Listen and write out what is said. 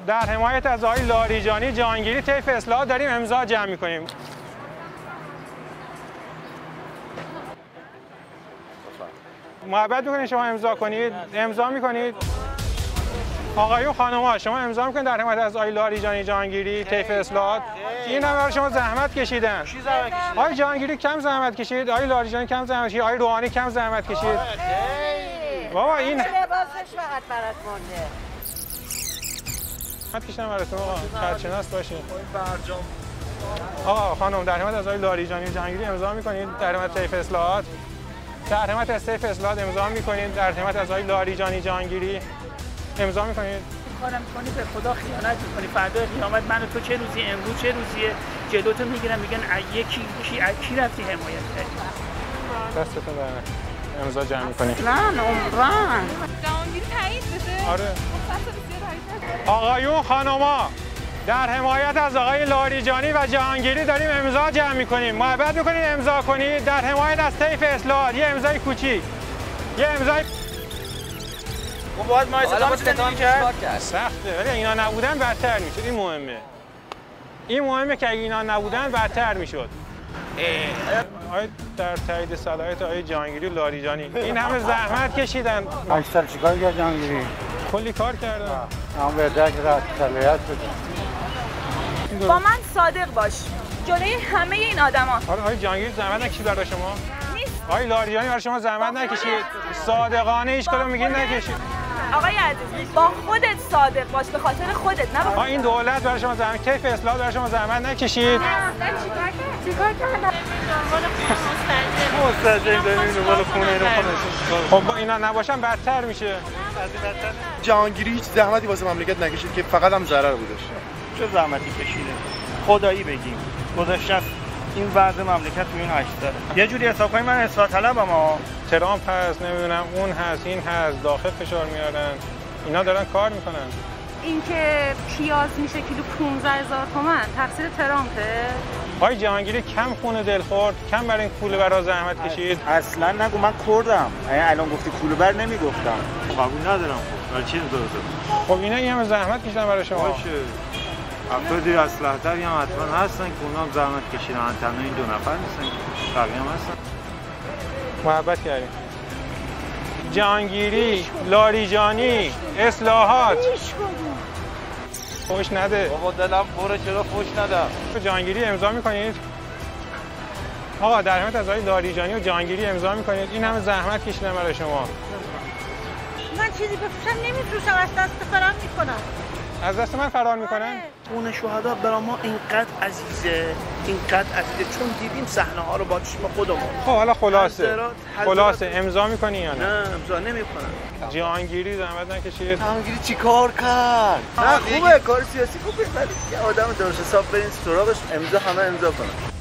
در حمایت از آقای لاریجانی جهانگیری طیف اصلاحات داریم امضا جمع می‌کنیم. محبت می‌کنید شما امضا کنید؟ امضا می‌کنید؟ آقایون خانم‌ها شما امضا می‌کنید در حمایت از آقای لاریجانی جهانگیری طیف اصلاحات؟ این هم برای شما زحمت کشیدن. کی زحمت کشید؟ آقای جهانگیری کم زحمت کشید، آقای لاریجانی کم زحمت کشید، آقای روحانی کم زحمت کشید. بابا این لباسش فقط برات مونده. زحمت کشیدن براتون آقا. کارشناس باشین. آقا خانم در حمایت از آقای لاریجانی جهانگیری امضا می‌کنید در حمایت طیف اصلاحات؟ در حمایت از طیف اصلاحات امضا می‌کنید در حمایت از آقای لاریجانی جهانگیری امضا می‌کنید؟ کارم می‌کنی به خدا خیانت می‌کنی. فردا قیامت من و تو چه روزی امروز چه روزیه جلوتو میگیرن میگن یکی کی رفتی حمایت کردی. دستتون در امضا جمع می‌کنید. نه عمران جهانگیری تایید بشه. آره. آقایون خانوما در حمایت از آقای لاریجانی و جهانگیری داریم امضا جمع می‌کنیم. محبت می‌کنید امضا کنید در حمایت از طیف اصلاحات. یه امضای کوچیک. یه امضای خب باید ما استفاده کرد. سخته ولی اینا نبودن بدتر میشد. این مهمه. این مهمه که اگه اینا نبودن بدتر میشد. آقای در تایید صلاحیت آقای جهانگیری و لاریجانی این همه زحمت کشیدن. 8 سال چیکار کرد جهانگیری؟ کلی کار کردن. اما بهتره که رأس صلاحیت بده. با من صادق باش جلوی همه این آدما. آره آقای جهانگیری زحمت نکشید برای شما؟ آقای لاریجانی برای شما زحمت نکشید؟ صادقانه هیچ کدوم میگین نکشید. آقای عزیز با خودت صادق باش به خاطر خودت نه. این دولت برای شما زحمت طیف اصلاحات برای شما زحمت نکشید؟ چیکار کردن؟ مستجیم داریم دنبال خونه اینو خودشون. خب با اینا نباشن بدتر میشه. جهانگیری هیچ زحمتی واسه مملکت نکشید که فقط هم ضرر بودش. چه زحمتی کشیده؟ خدایی بگیم. گذاشته این وضع مملکت تو این 8 سال. یه جوری حساب کنیم من اصلاح طلبم اما ترامپ هست نمیدونم اون هست این هست داخل فشار میارن. اینا دارن کار میکنن. اینکه پیاز میشه کیلو 15000 تومان تقصیر ترامپه؟ آقای جهانگیری کم خونه دل خورد کم برای این کوله برا زحمت کشید. اصلا نگو من کردم. الان گفتی کوله بر نمیگفتم. قبول ندارم خب. برای چی داره؟ خب اینا این همه زحمت کشیدن برای شما. باشه. افرادی اصلاح‌طلبی هم حتما هستن که اونا هم زحمت کشیدن. تنها این 2 نفر نیستن که بقیه هم هستن. محبت کردیم. جهانگیری، لاریجانی، اصلاحات. فوش نده. بابا دلم پره چرا فوش ندم؟ جهانگیری امضا میکنید؟ آقا در حمایت از آقای لاریجانی و جهانگیری امضا میکنید. این همه زحمت کشیدن برای شما. من چیزی بفروشم نمیفروشم از دست فرار میکنم. از دست من فرار میکنن؟ خون شهدا برای ما اینقدر عزیزه چون دیدیم صحنه ها رو با چشم خودمون. خب حالا خلاصه امضا میکنی یا نه؟ نه امضا نمیکنم. جهانگیری زحمت نکشید. جهانگیری چیکار کرد؟ نه خوبه کار سیاسی خوبه ولی یه آدم درست حساب برین سراغش امضا همه امضا کنن.